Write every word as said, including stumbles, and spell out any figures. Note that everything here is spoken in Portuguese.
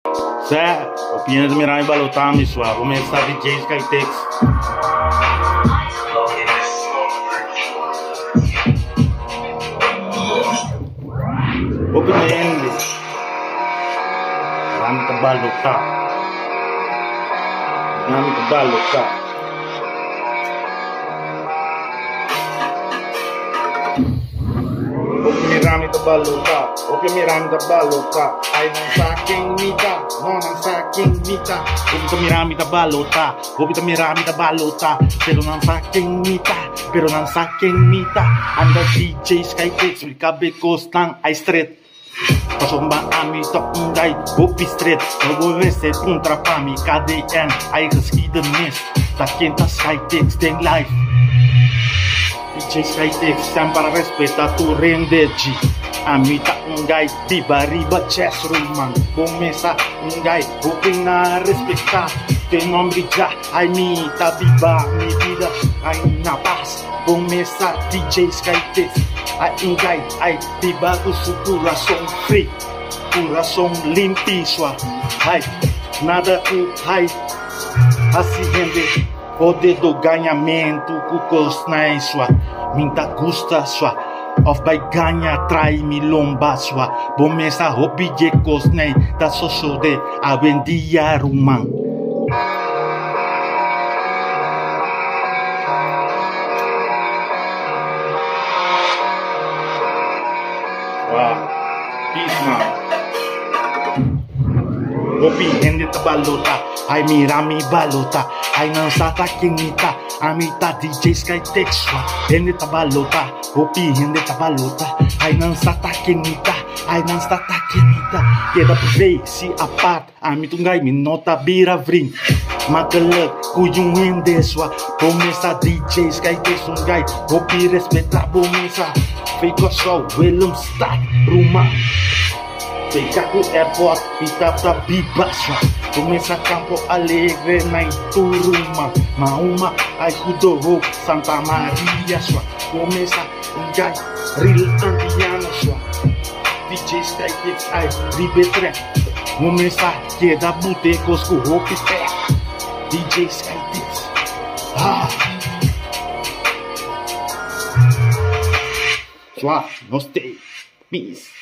Zé, opinião do Mirai Balotami, sua. Vou começar D J Skytex. Opinião. Rami Balota. Rami Balota. Opi rami da balota, opi mi rami da balota. Ai non sa quem me dá, non sa quem me dá. Opi mi rami da balota, opi mi rami da balota. Pero non sa quem me dá, pero non sa quem me dá. Anda D J Skytex, mi cabe costan ai street. Pasomba ami top ungai, opi street. Eu vou ver se contra pra mi K D N, ai geschiedenis. Da quinta Skytex tem live. D J Skytex, sempre para respeitar tu rendeji. Amita um gai, biba riba chess ruman. Começa um gai, opina respeitar. Tem nome já, ai mita biba, mi vida, ai na paz. Começa D J Skytex, ai um gai, ai biba com seu coração free, coração limpiço, ai nada o ai, assim rende. Poder do ganhamento, cucos na sua. Minta gusta sua. Of by ganha trai mi lomba sua. Bomesa hobi je cosnei. Da soso de avendia ruman. Wow. Peace man. Hobi hende tabalota. Ai mirami balota. Ai não sata quinita, amita D J Skytex, hende tabalota, opi hende tabalota. Ai não sata quinita, ai não sata quinita. Queda por ver se a parte, amita um gai me nota bira vrim. Makelek, kujung hende sua, começa D J Skytex um gai, opi respeitar bomesa. Fico só, Willem Stack, Ruman. Fica o airport, fica da biba sua. Começa Campo Alegre na Turuma, Mauma, ai Kudoho, Santa Maria sua. Começa um gai, real antiano sua. D J Skytex, ai Ribetre. Começa que da botecos com roupa pé. D J Skytex. Ah. Sua, gostei. Peace.